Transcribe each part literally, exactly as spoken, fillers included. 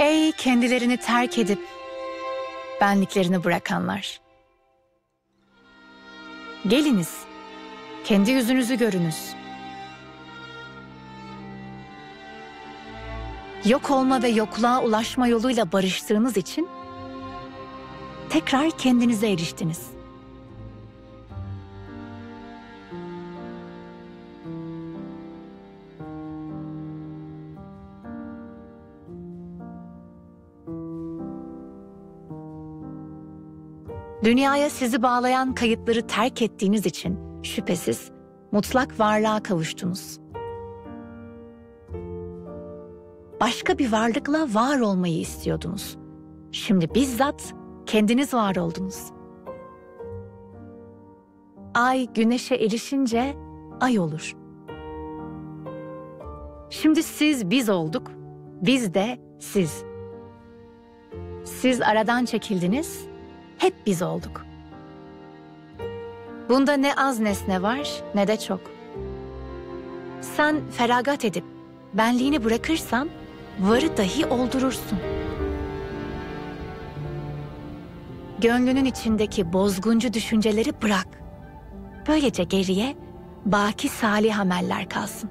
Ey kendilerini terk edip benliklerini bırakanlar! Geliniz, kendi yüzünüzü görünüz. Yok olma ve yokluğa ulaşma yoluyla barıştığınız için tekrar kendinize eriştiniz. Dünyaya sizi bağlayan kayıtları terk ettiğiniz için şüphesiz mutlak varlığa kavuştunuz. Başka bir varlıkla var olmayı istiyordunuz. Şimdi bizzat kendiniz var oldunuz. Ay güneşe erişince ay olur. Şimdi siz biz olduk, biz de siz. Siz aradan çekildiniz, hep biz olduk. Bunda ne az nesne var ne de çok. Sen feragat edip benliğini bırakırsan varı dahi oldurursun. Gönlünün içindeki bozguncu düşünceleri bırak. Böylece geriye baki salih ameller kalsın.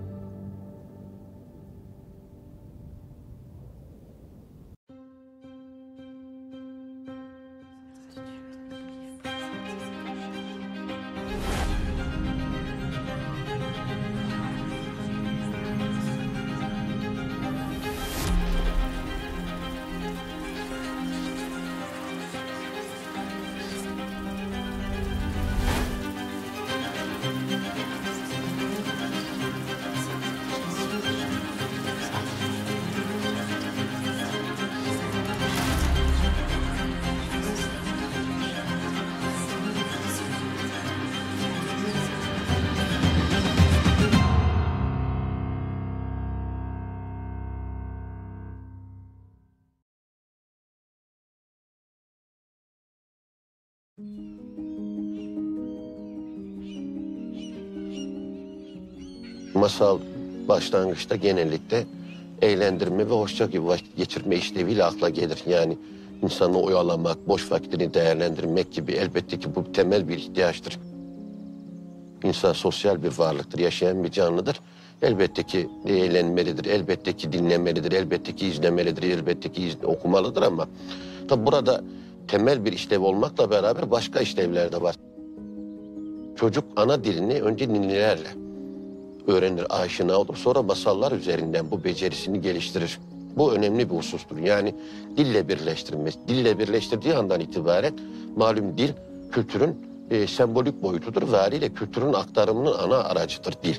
Masal başlangıçta genellikle eğlendirme ve hoşça gibi vakit geçirme işleviyle akla gelir. Yani insanı oyalamak, boş vaktini değerlendirmek gibi, elbette ki bu temel bir ihtiyaçtır. İnsan sosyal bir varlıktır, yaşayan bir canlıdır. Elbette ki eğlenmelidir, elbette ki dinlemelidir, elbette ki izlemelidir, elbette ki iz- okumalıdır ama tabi burada temel bir işlev olmakla beraber başka işlevler de var. Çocuk ana dilini önce ninnilerle öğrenir, aşina olur. Sonra masallar üzerinden bu becerisini geliştirir. Bu önemli bir husustur. Yani dille birleştirmesi. Dille birleştirdiği andan itibaren malum dil kültürün e, sembolik boyutudur ve haliyle kültürün aktarımının ana aracıdır dil.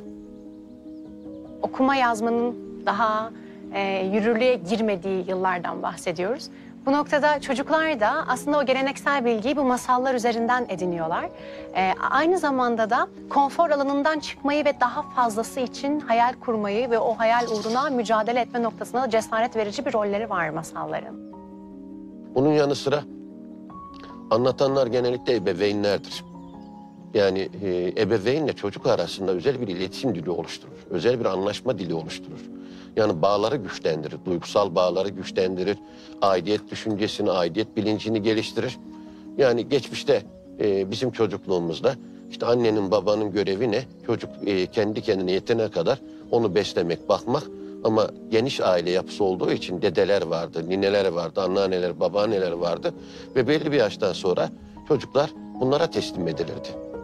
Okuma yazmanın daha e, yürürlüğe girmediği yıllardan bahsediyoruz. Bu noktada çocuklar da aslında o geleneksel bilgiyi bu masallar üzerinden ediniyorlar. E, aynı zamanda da konfor alanından çıkmayı ve daha fazlası için hayal kurmayı ve o hayal uğruna mücadele etme noktasında da cesaret verici bir rolleri var masalların. Bunun yanı sıra anlatanlar genellikle ebeveynlerdir. Yani e, ebeveynle çocuk arasında özel bir iletişim dili oluşturur. Özel bir anlaşma dili oluşturur. Yani bağları güçlendirir, duygusal bağları güçlendirir. Aidiyet düşüncesini, aidiyet bilincini geliştirir. Yani geçmişte e, bizim çocukluğumuzda işte annenin babanın görevi ne? Çocuk e, kendi kendine yetene kadar onu beslemek, bakmak. Ama geniş aile yapısı olduğu için dedeler vardı, nineler vardı, anneanneler, babaanneler vardı. Ve belli bir yaştan sonra çocuklar bunlara teslim edilirdi.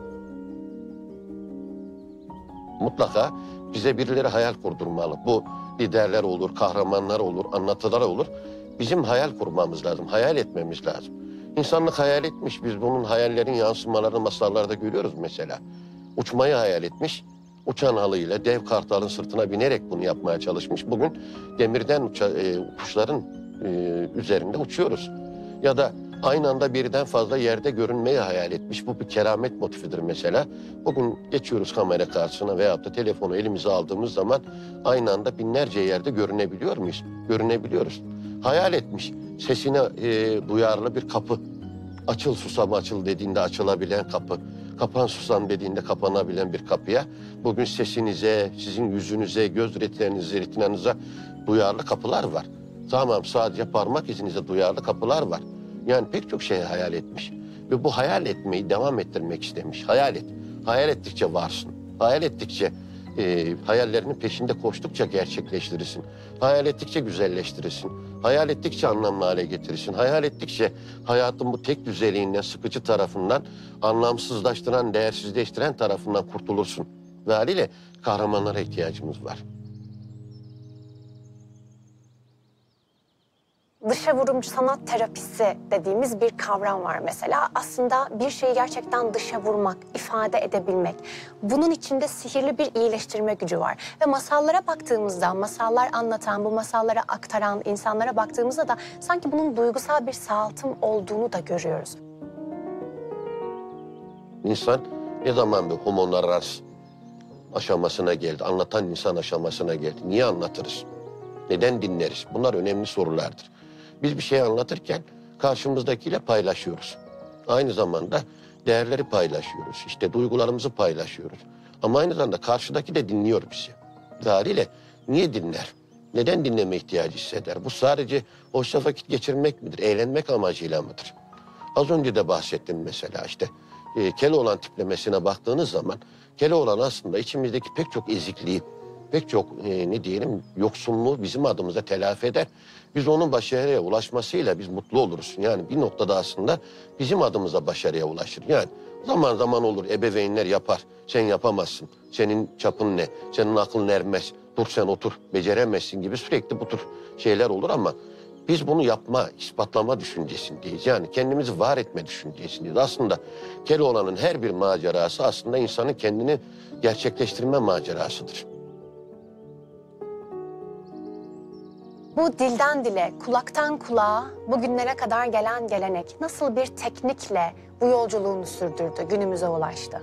Mutlaka bize birileri hayal kurdurmalı. Bu liderler olur, kahramanlar olur, anlatılar olur. Bizim hayal kurmamız lazım, hayal etmemiz lazım. İnsanlık hayal etmiş, biz bunun hayallerin yansımalarını masallarda görüyoruz mesela. Uçmayı hayal etmiş, uçan halıyla dev kartalın sırtına binerek bunu yapmaya çalışmış. Bugün demirden uça, e, kuşların e, üzerinde uçuyoruz. Ya da aynı anda birden fazla yerde görünmeyi hayal etmiş. Bu bir keramet motifidir mesela. Bugün geçiyoruz kamera karşısına veyahut da telefonu elimize aldığımız zaman aynı anda binlerce yerde görünebiliyor muyuz? Görünebiliyoruz. Hayal etmiş. Sesine e, duyarlı bir kapı. Açıl susam açıl dediğinde açılabilen kapı. Kapan susam dediğinde kapanabilen bir kapıya. Bugün sesinize, sizin yüzünüze, göz retinenize, retinanıza duyarlı kapılar var. Tamam, sadece parmak izinize duyarlı kapılar var. Yani pek çok şeyi hayal etmiş. Ve bu hayal etmeyi devam ettirmek istemiş. Hayal et. Hayal ettikçe varsın. Hayal ettikçe, e, hayallerinin peşinde koştukça gerçekleştirirsin. Hayal ettikçe güzelleştirirsin. Hayal ettikçe anlamlı hale getirirsin. Hayal ettikçe hayatın bu tek düzeliğinden, sıkıcı tarafından, anlamsızlaştıran, değersizleştiren tarafından kurtulursun. Ve haliyle kahramanlara ihtiyacımız var. Dışa vurum sanat terapisi dediğimiz bir kavram var mesela. Aslında bir şeyi gerçekten dışa vurmak, ifade edebilmek. Bunun içinde sihirli bir iyileştirme gücü var. Ve masallara baktığımızda, masallar anlatan, bu masallara aktaran insanlara baktığımızda da sanki bunun duygusal bir sağaltım olduğunu da görüyoruz. İnsan ne zaman bir homo narrans aşamasına geldi, anlatan insan aşamasına geldi. Niye anlatırız? Neden dinleriz? Bunlar önemli sorulardır. Biz bir şey anlatırken karşımızdakiyle paylaşıyoruz. Aynı zamanda değerleri paylaşıyoruz. İşte duygularımızı paylaşıyoruz. Ama aynı zamanda karşıdaki de dinliyor bizi. Haliyle niye dinler? Neden dinleme ihtiyacı hisseder? Bu sadece hoşça vakit geçirmek midir? Eğlenmek amacıyla mıdır? Az önce de bahsettim mesela işte. E, Keloğlan tiplemesine baktığınız zaman Keloğlan aslında içimizdeki pek çok ezikliği, pek çok e, ne diyelim yoksunluğu bizim adımıza telafi eder. Biz onun başarıya ulaşmasıyla biz mutlu oluruz. Yani bir noktada aslında bizim adımıza başarıya ulaşır. Yani zaman zaman olur ebeveynler yapar. Sen yapamazsın. Senin çapın ne? Senin aklın ermez. Dur sen otur. Beceremezsin gibi sürekli bu tür şeyler olur ama biz bunu yapma, ispatlama düşüncesindeyiz. Yani kendimizi var etme düşüncesindeyiz. Aslında Keloğlan'ın her bir macerası aslında insanın kendini gerçekleştirme macerasıdır. Bu dilden dile, kulaktan kulağa bugünlere kadar gelen gelenek nasıl bir teknikle bu yolculuğunu sürdürdü, günümüze ulaştı?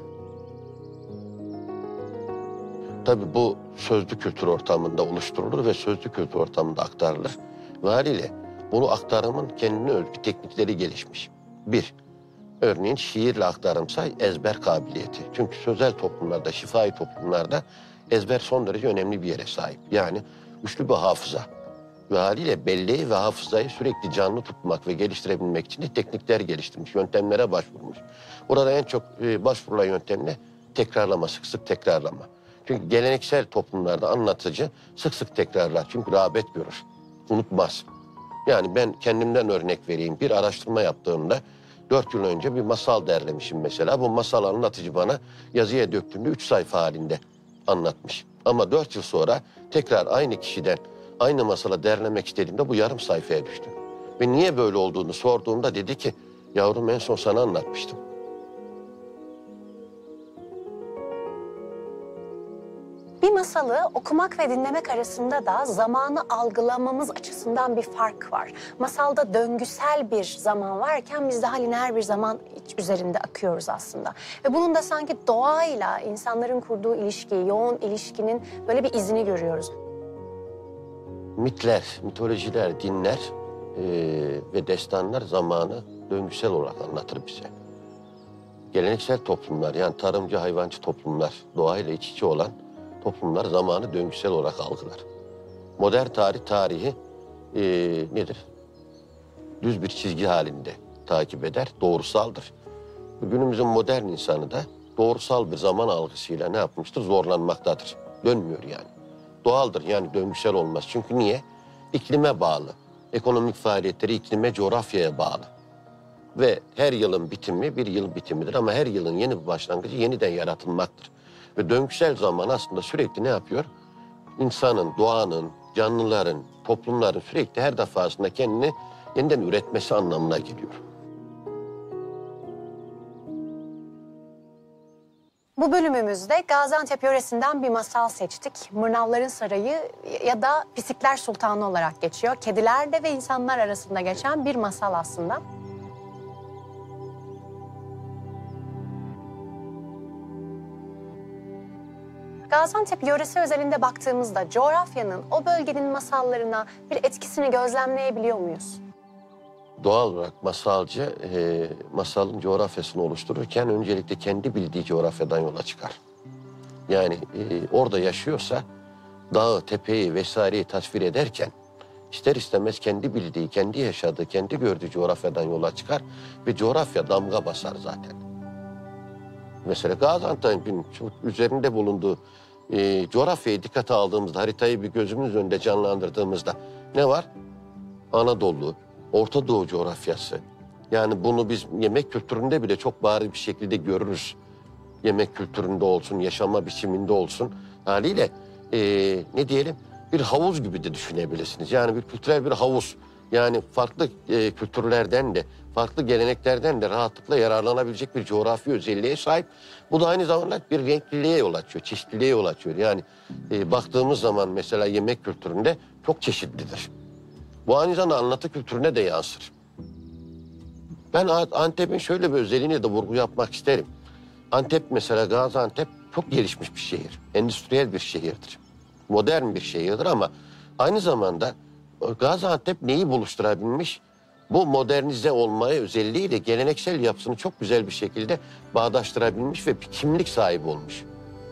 Tabii bu sözlü kültür ortamında oluşturulur ve sözlü kültür ortamında aktarılır. Ve haliyle bunu aktarımın kendine özgü teknikleri gelişmiş. Bir, örneğin şiirle aktarımsa ezber kabiliyeti. Çünkü sözel toplumlarda, şifai toplumlarda ezber son derece önemli bir yere sahip. Yani güçlü bir hafıza. Ve haliyle belleği ve hafızayı sürekli canlı tutmak ve geliştirebilmek için de teknikler geliştirmiş, yöntemlere başvurmuş. Burada en çok e, başvurulan yöntem ne? Tekrarlama, sık sık tekrarlama. Çünkü geleneksel toplumlarda anlatıcı sık sık tekrarlar. Çünkü rağbet görür, unutmaz. Yani ben kendimden örnek vereyim. Bir araştırma yaptığımda dört yıl önce bir masal derlemişim mesela. Bu masal anlatıcı bana yazıya döktüğünde üç sayfa halinde anlatmış. Ama dört yıl sonra tekrar aynı kişiden aynı masala derlemek istediğimde bu yarım sayfaya düştü. Ve niye böyle olduğunu sorduğumda dedi ki, yavrum en son sana anlatmıştım. Bir masalı okumak ve dinlemek arasında da zamanı algılamamız açısından bir fark var. Masalda döngüsel bir zaman varken biz daha lineer bir zaman üzerinde akıyoruz aslında. Ve bunun da sanki doğayla insanların kurduğu ilişki, yoğun ilişkinin böyle bir izini görüyoruz. Mitler, mitolojiler, dinler e, ve destanlar zamanı döngüsel olarak anlatır bize. Geleneksel toplumlar, yani tarımcı hayvancı toplumlar, doğayla iç içe olan toplumlar zamanı döngüsel olarak algılar. Modern tarih tarihi e, nedir? Düz bir çizgi halinde takip eder, doğrusaldır. Günümüzün modern insanı da doğrusal bir zaman algısıyla ne yapmıştır? Zorlanmaktadır. Dönmüyor yani. Doğaldır yani döngüsel olmaz. Çünkü niye? İklime bağlı. Ekonomik faaliyetleri iklime, coğrafyaya bağlı. Ve her yılın bitimi bir yıl bitimidir ama her yılın yeni bir başlangıcı yeniden yaratılmaktır. Ve döngüsel zaman aslında sürekli ne yapıyor? İnsanın, doğanın, canlıların, toplumların sürekli her defasında kendini yeniden üretmesi anlamına geliyor. Bu bölümümüzde Gaziantep yöresinden bir masal seçtik. Mırnavların Sarayı ya da Pislikler Sultanı olarak geçiyor. Kedilerle ve insanlar arasında geçen bir masal aslında. Gaziantep yöresi özelinde baktığımızda coğrafyanın o bölgenin masallarına bir etkisini gözlemleyebiliyor muyuz? Doğal olarak masalcı e, masalın coğrafyasını oluştururken öncelikle kendi bildiği coğrafyadan yola çıkar. Yani e, orada yaşıyorsa dağı, tepeyi vesaireyi tasvir ederken ister istemez kendi bildiği, kendi yaşadığı, kendi gördüğü coğrafyadan yola çıkar ve coğrafya damga basar zaten. Mesela Gaziantep'in üzerinde bulunduğu e, coğrafyayı dikkate aldığımızda, haritayı bir gözümüz önünde canlandırdığımızda ne var? Anadolu, Orta Doğu coğrafyası. Yani bunu biz yemek kültüründe bile çok bariz bir şekilde görürüz. Yemek kültüründe olsun, yaşama biçiminde olsun. Haliyle e, ne diyelim bir havuz gibi de düşünebilirsiniz. Yani bir kültürel bir havuz. Yani farklı e, kültürlerden de, farklı geleneklerden de rahatlıkla yararlanabilecek bir coğrafi özelliğe sahip. Bu da aynı zamanda bir renkliliğe yol açıyor, çeşitliliğe yol açıyor. Yani e, baktığımız zaman mesela yemek kültüründe çok çeşitlidir. Bu aynı zamanda anlatı kültürüne de yansır. Ben Antep'in şöyle bir özelliğine de vurgu yapmak isterim. Antep mesela Gaziantep çok gelişmiş bir şehir. Endüstriyel bir şehirdir. Modern bir şehirdir ama aynı zamanda Gaziantep neyi buluşturabilmiş? Bu modernize olmaya özelliğiyle geleneksel yapısını çok güzel bir şekilde bağdaştırabilmiş ve bir kimlik sahibi olmuş.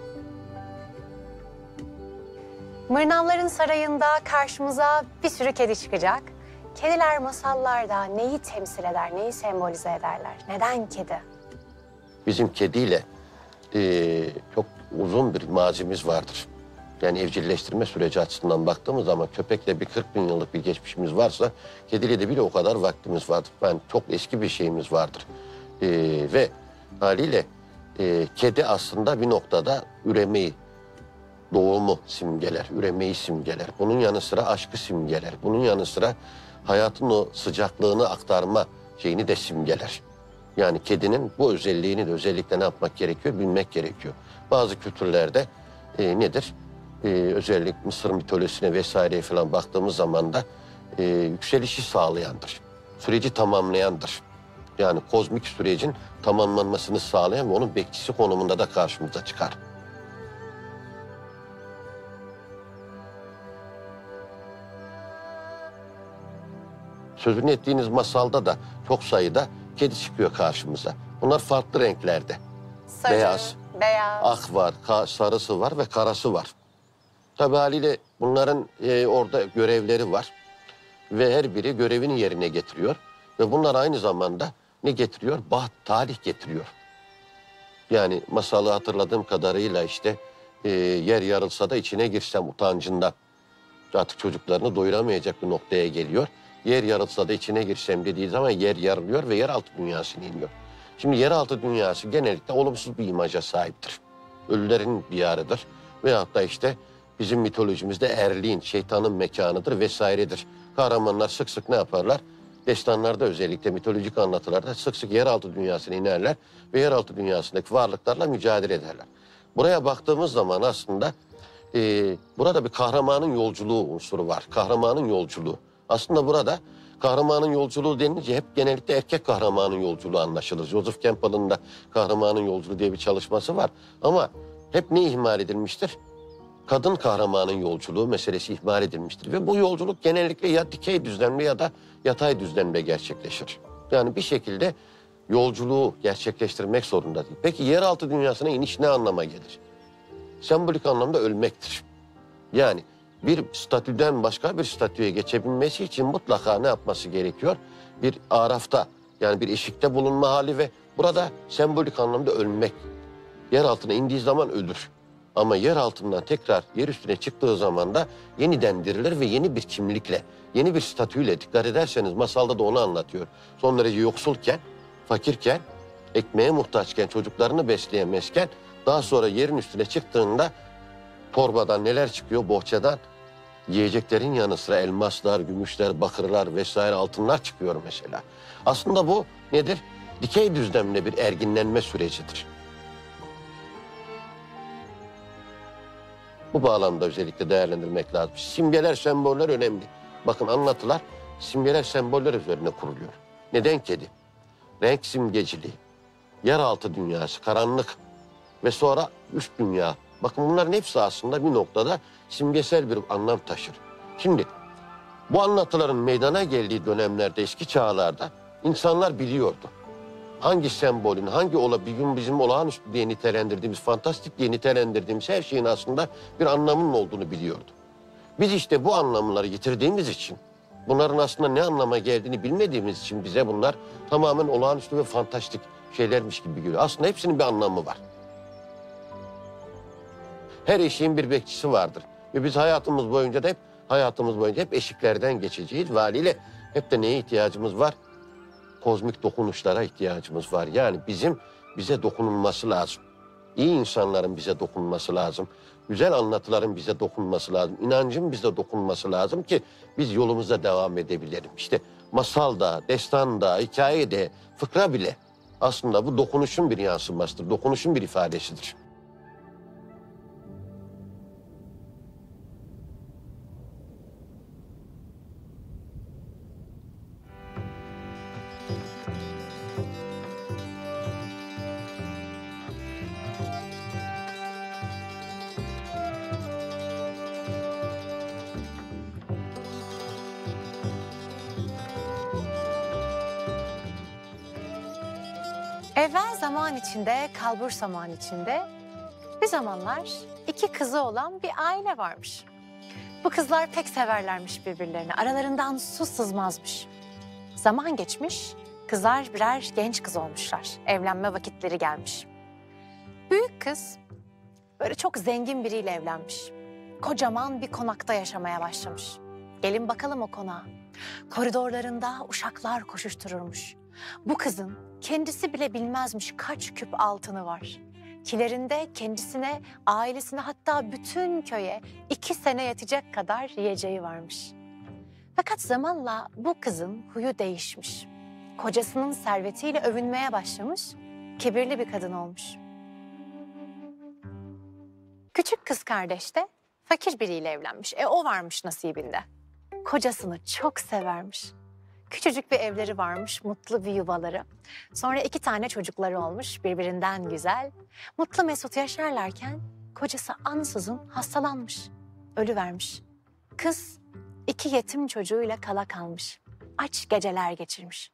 Mırnavların sarayında karşımıza bir sürü kedi çıkacak. Kediler masallarda neyi temsil eder, neyi sembolize ederler? Neden kedi? Bizim kediyle e, çok uzun bir mazimiz vardır. Yani evcilleştirme süreci açısından baktığımız zaman köpekle bir kırk bin yıllık bir geçmişimiz varsa kediyle de bile o kadar vaktimiz vardır. Yani çok eski bir şeyimiz vardır. E, ve haliyle e, kedi aslında bir noktada üremeyi, doğumu simgeler, üremeyi simgeler. Bunun yanı sıra aşkı simgeler. Bunun yanı sıra hayatın o sıcaklığını aktarma şeyini de simgeler. Yani kedinin bu özelliğini de özellikle ne yapmak gerekiyor? Bilmek gerekiyor. Bazı kültürlerde e, nedir? E, özellikle Mısır mitolojisine vesaireye falan baktığımız zaman da e, yükselişi sağlayandır. Süreci tamamlayandır. Yani kozmik sürecin tamamlanmasını sağlayan ve onun bekçisi konumunda da karşımıza çıkar. Sözünü ettiğiniz masalda da çok sayıda kedi çıkıyor karşımıza. Bunlar farklı renklerde. Sarı, Beyaz, beyaz. ak var, sarısı var ve karası var. Tabii haliyle bunların e, orada görevleri var. Ve her biri görevini yerine getiriyor. Ve bunlar aynı zamanda ne getiriyor? Baht, talih getiriyor. Yani masalı hatırladığım kadarıyla işte e, yer yarılsa da içine girsem utancından. Artık çocuklarını doyuramayacak bir noktaya geliyor. Yer yarılsa da içine girsem dediği zaman yer yarılıyor ve yeraltı dünyasına iniyor. Şimdi yeraltı dünyası genellikle olumsuz bir imaja sahiptir. Ölülerin diyarıdır. Veyahut da işte bizim mitolojimizde erliğin, şeytanın mekanıdır vesairedir. Kahramanlar sık sık ne yaparlar? Destanlarda özellikle mitolojik anlatılarda sık sık yeraltı dünyasına inerler ve yeraltı dünyasındaki varlıklarla mücadele ederler. Buraya baktığımız zaman aslında e, burada bir kahramanın yolculuğu unsuru var. Kahramanın yolculuğu. Aslında burada kahramanın yolculuğu denince hep genellikle erkek kahramanın yolculuğu anlaşılır. Joseph Campbell'ın da kahramanın yolculuğu diye bir çalışması var. Ama hep ne ihmal edilmiştir? Kadın kahramanın yolculuğu meselesi ihmal edilmiştir. Ve bu yolculuk genellikle ya dikey düzlemle ya da yatay düzlemle gerçekleşir. Yani bir şekilde yolculuğu gerçekleştirmek zorunda değil. Peki yeraltı dünyasına iniş ne anlama gelir? Sembolik anlamda ölmektir. Yani bir statüden başka bir statüye geçebilmesi için mutlaka ne yapması gerekiyor? Bir arafta yani bir eşikte bulunma hali ve burada sembolik anlamda ölmek. Yer altına indiği zaman ölür. Ama yer altından tekrar yer üstüne çıktığı zaman da yeniden dirilir ve yeni bir kimlikle, yeni bir statüyle dikkat ederseniz masalda da onu anlatıyor. Son derece yoksulken, fakirken, ekmeğe muhtaçken, çocuklarını besleyemezken daha sonra yerin üstüne çıktığında torbadan neler çıkıyor? Bohçadan yiyeceklerin yanı sıra elmaslar, gümüşler, bakırlar vesaire altınlar çıkıyor mesela. Aslında bu nedir? Dikey düzlemle bir erginlenme sürecidir. Bu bağlamda özellikle değerlendirmek lazım. Simgeler, semboller önemli. Bakın anlatılar simgeler, semboller üzerine kuruluyor. Neden kedi? Renk simgeciliği, yeraltı dünyası, karanlık ve sonra üst dünya. Bakın bunların hepsi aslında bir noktada simgesel bir anlam taşır. Şimdi bu anlatıların meydana geldiği dönemlerde, eski çağlarda insanlar biliyordu. Hangi sembolün, hangi ola bir gün bizim olağanüstü diye nitelendirdiğimiz, fantastik diye nitelendirdiğimiz her şeyin aslında bir anlamının olduğunu biliyordu. Biz işte bu anlamları yitirdiğimiz için Bunların aslında ne anlama geldiğini bilmediğimiz için bize bunlar tamamen olağanüstü ve fantastik şeylermiş gibi geliyor. Aslında hepsinin bir anlamı var. Her eşiğin bir bekçisi vardır. Ve biz hayatımız boyunca da hep hayatımız boyunca hep eşiklerden geçeceğiz. Ve haliyle hep de neye ihtiyacımız var? Kozmik dokunuşlara ihtiyacımız var. Yani bizim bize dokunulması lazım. İyi insanların bize dokunması lazım. Güzel anlatıların bize dokunması lazım. İnancın bize dokunması lazım ki biz yolumuza devam edebilelim. İşte masal da, destan da, hikaye de, fıkra bile aslında bu dokunuşun bir yansımasıdır. Dokunuşun bir ifadesidir. Evvel zaman içinde, kalbur zaman içinde bir zamanlar iki kızı olan bir aile varmış. Bu kızlar pek severlermiş birbirlerini. Aralarından su sızmazmış. Zaman geçmiş, kızlar birer genç kız olmuşlar. Evlenme vakitleri gelmiş. Büyük kız böyle çok zengin biriyle evlenmiş. Kocaman bir konakta yaşamaya başlamış. Gelin bakalım o konağa. Koridorlarında uşaklar koşuştururmuş. Bu kızın kendisi bile bilmezmiş kaç küp altını var. Kilerinde kendisine, ailesine hatta bütün köye iki sene yetecek kadar yiyeceği varmış. Fakat zamanla bu kızın huyu değişmiş. Kocasının servetiyle övünmeye başlamış, kibirli bir kadın olmuş. Küçük kız kardeş de fakir biriyle evlenmiş. E o varmış nasibinde. Kocasını çok severmiş. Küçücük bir evleri varmış, mutlu bir yuvaları. Sonra iki tane çocukları olmuş, birbirinden güzel. Mutlu mesut yaşarlarken kocası ansızın hastalanmış, ölüvermiş. Kız iki yetim çocuğuyla kala kalmış, aç geceler geçirmiş.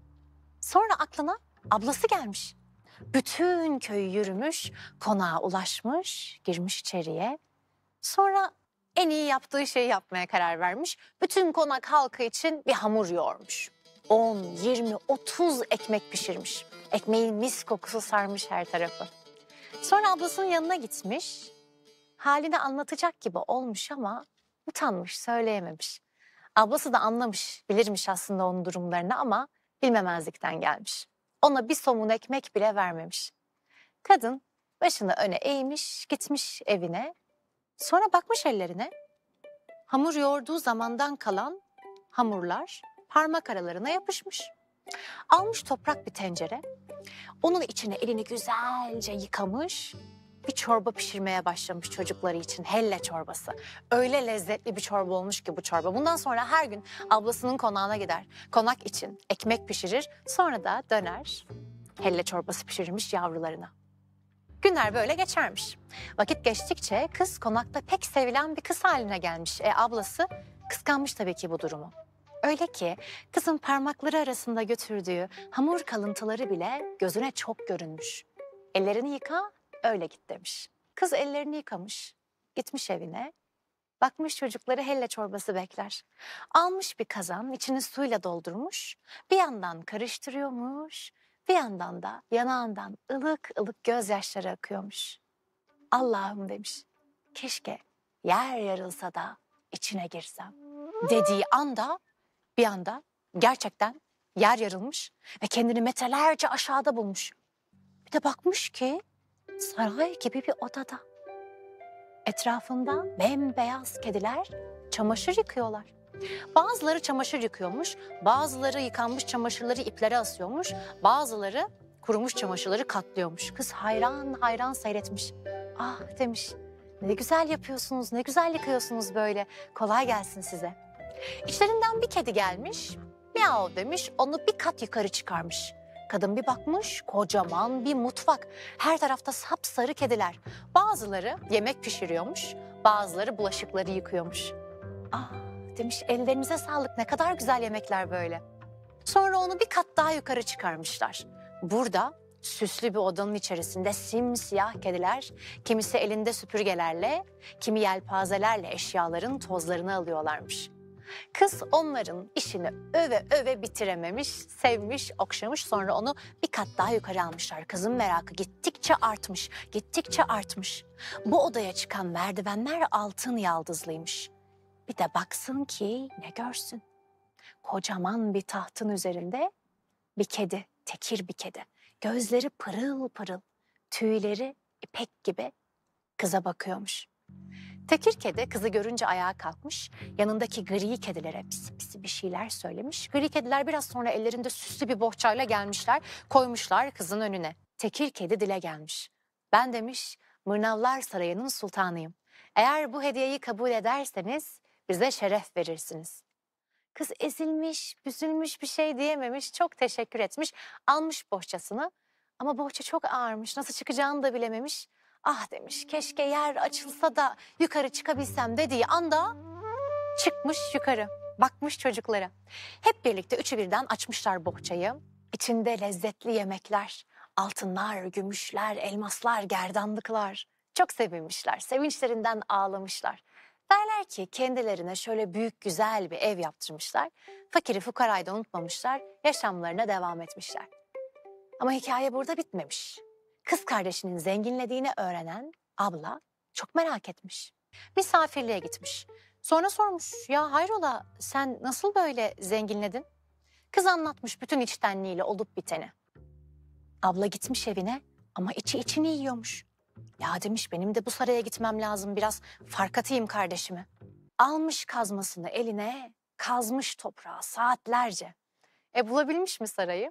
Sonra aklına ablası gelmiş. Bütün köyü yürümüş, konağa ulaşmış, girmiş içeriye. Sonra en iyi yaptığı şeyi yapmaya karar vermiş. Bütün konak halkı için bir hamur yoğurmuş. on, yirmi, otuz ekmek pişirmiş. Ekmeğin mis kokusu sarmış her tarafı. Sonra ablasının yanına gitmiş. Halini anlatacak gibi olmuş ama utanmış, söyleyememiş. Ablası da anlamış, bilirmiş aslında onun durumlarını ama bilmemezlikten gelmiş. Ona bir somun ekmek bile vermemiş. Kadın başını öne eğmiş, gitmiş evine. Sonra bakmış ellerine, hamur yoğurduğu zamandan kalan hamurlar parmak aralarına yapışmış. Almış toprak bir tencere, onun içine elini güzelce yıkamış, bir çorba pişirmeye başlamış çocukları için, helle çorbası. Öyle lezzetli bir çorba olmuş ki bu çorba. Bundan sonra her gün ablasının konağına gider, konak için ekmek pişirir, sonra da döner, helle çorbası pişirirmiş yavrularına. Günler böyle geçermiş. Vakit geçtikçe kız konakta pek sevilen bir kız haline gelmiş. E ablası kıskanmış tabii ki bu durumu. Öyle ki kızın parmakları arasında götürdüğü hamur kalıntıları bile gözüne çok görünmüş. Ellerini yıka, öyle git demiş. Kız ellerini yıkamış, gitmiş evine. Bakmış çocukları helle çorbası bekler. Almış bir kazan, içini suyla doldurmuş. Bir yandan karıştırıyormuş. Bir yandan da yanağından ılık ılık gözyaşları akıyormuş. Allah'ım demiş, keşke yer yarılsa da içine girsem. Dediği anda bir anda gerçekten yer yarılmış ve kendini metrelerce aşağıda bulmuş. Bir de bakmış ki saray gibi bir odada. Etrafında bembeyaz kediler çamaşır yıkıyorlar. Bazıları çamaşır yıkıyormuş, bazıları yıkanmış çamaşırları iplere asıyormuş, bazıları kurumuş çamaşırları katlıyormuş. Kız hayran hayran seyretmiş. Ah demiş, ne güzel yapıyorsunuz, ne güzel yıkıyorsunuz böyle, kolay gelsin size. İçlerinden bir kedi gelmiş, miyav demiş, onu bir kat yukarı çıkarmış. Kadın bir bakmış, kocaman bir mutfak. Her tarafta sapsarı kediler. Bazıları yemek pişiriyormuş, bazıları bulaşıkları yıkıyormuş. Ah demiş, ellerinize sağlık, ne kadar güzel yemekler böyle. Sonra onu bir kat daha yukarı çıkarmışlar. Burada süslü bir odanın içerisinde simsiyah kediler, kimisi elinde süpürgelerle, kimi yelpazelerle eşyaların tozlarını alıyorlarmış. Kız onların işini öve öve bitirememiş, sevmiş, okşamış. Sonra onu bir kat daha yukarı almışlar. Kızın merakı gittikçe artmış, gittikçe artmış. Bu odaya çıkan merdivenler altın yaldızlıymış. Bir de baksın ki ne görsün. Kocaman bir tahtın üzerinde bir kedi, tekir bir kedi. Gözleri pırıl pırıl, tüyleri ipek gibi kıza bakıyormuş. Tekir kedi kızı görünce ayağa kalkmış, yanındaki gri kedilere pisi pisi bir şeyler söylemiş. Gri kediler biraz sonra ellerinde süslü bir bohçayla gelmişler, koymuşlar kızın önüne. Tekir kedi dile gelmiş. Ben demiş, Mırnavlar Sarayı'nın sultanıyım. Eğer bu hediyeyi kabul ederseniz bize şeref verirsiniz. Kız ezilmiş, büzülmüş bir şey diyememiş, çok teşekkür etmiş, almış bohçasını. Ama bohça çok ağırmış, nasıl çıkacağını da bilememiş. Ah demiş, keşke yer açılsa da yukarı çıkabilsem dediği anda çıkmış yukarı, bakmış çocuklara. Hep birlikte üçü birden açmışlar bohçayı. İçinde lezzetli yemekler, altınlar, gümüşler, elmaslar, gerdanlıklar. Çok sevinmişler, sevinçlerinden ağlamışlar. Derler ki kendilerine şöyle büyük güzel bir ev yaptırmışlar. Fakiri fukarayı da unutmamışlar, yaşamlarına devam etmişler. Ama hikaye burada bitmemiş. Kız kardeşinin zenginlediğini öğrenen abla çok merak etmiş. Misafirliğe gitmiş. Sonra sormuş, ya hayrola sen nasıl böyle zenginledin? Kız anlatmış bütün içtenliğiyle olup biteni. Abla gitmiş evine ama içi içini yiyormuş. Ya demiş benim de bu saraya gitmem lazım, biraz fark atayım kardeşimi. Almış kazmasını eline, kazmış toprağı saatlerce. E bulabilmiş mi sarayı?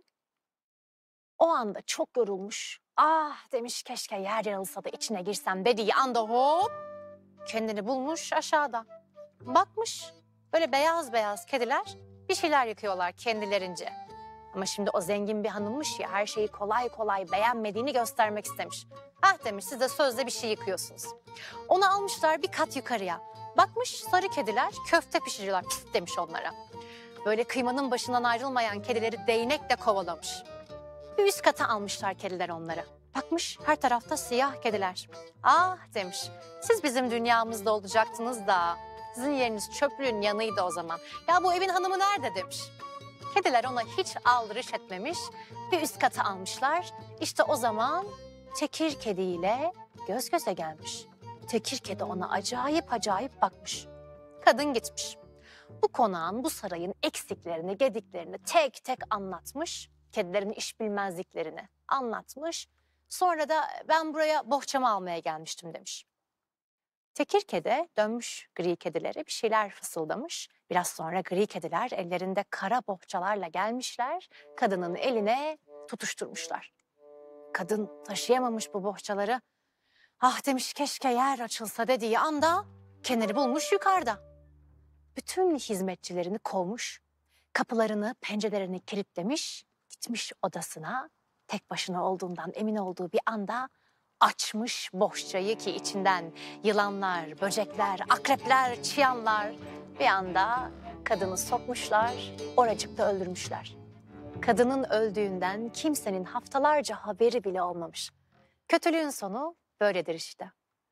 O anda çok yorulmuş. Ah demiş keşke yer yarılsa da içine girsem dediği anda hop kendini bulmuş aşağıda. Bakmış böyle beyaz beyaz kediler bir şeyler yıkıyorlar kendilerince. Ama şimdi o zengin bir hanımmış ya, her şeyi kolay kolay beğenmediğini göstermek istemiş. Ah demiş siz de sözde bir şey yıkıyorsunuz. Onu almışlar bir kat yukarıya. Bakmış sarı kediler köfte pişiriyorlar, pis demiş onlara. Böyle kıymanın başından ayrılmayan kedileri değnekle kovalamış. Bir üst kata almışlar kediler onları. Bakmış her tarafta siyah kediler. Ah demiş siz bizim dünyamızda olacaktınız da sizin yeriniz çöplüğün yanıydı o zaman. Ya bu evin hanımı nerede demiş. Kediler ona hiç aldırış etmemiş. Bir üst kata almışlar. İşte o zaman tekir kediyle göz göze gelmiş. Tekir kedi ona acayip acayip bakmış. Kadın gitmiş. Bu konağın, bu sarayın eksiklerini, gediklerini tek tek anlatmış. Kedilerin iş bilmezliklerini anlatmış. Sonra da ben buraya bohçamı almaya gelmiştim demiş. Tekir kedi dönmüş gri kedilere bir şeyler fısıldamış. Biraz sonra gri kediler ellerinde kara bohçalarla gelmişler. Kadının eline tutuşturmuşlar. Kadın taşıyamamış bu bohçaları. Ah demiş keşke yer açılsa dediği anda kendini bulmuş yukarıda. Bütün hizmetçilerini kovmuş. Kapılarını, pencerelerini kilitlemiş. Gitmiş odasına, tek başına olduğundan emin olduğu bir anda açmış bohçayı ki içinden yılanlar, böcekler, akrepler, çıyanlar bir anda kadını sokmuşlar, oracıkta öldürmüşler. Kadının öldüğünden kimsenin haftalarca haberi bile olmamış. Kötülüğün sonu böyledir işte.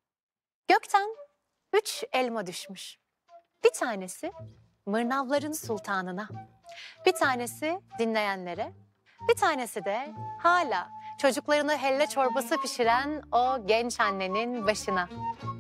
Gökten üç elma düşmüş. Bir tanesi Mırnavların sultanına, bir tanesi dinleyenlere, bir tanesi de hala çocuklarına helle çorbası pişiren o genç annenin başına.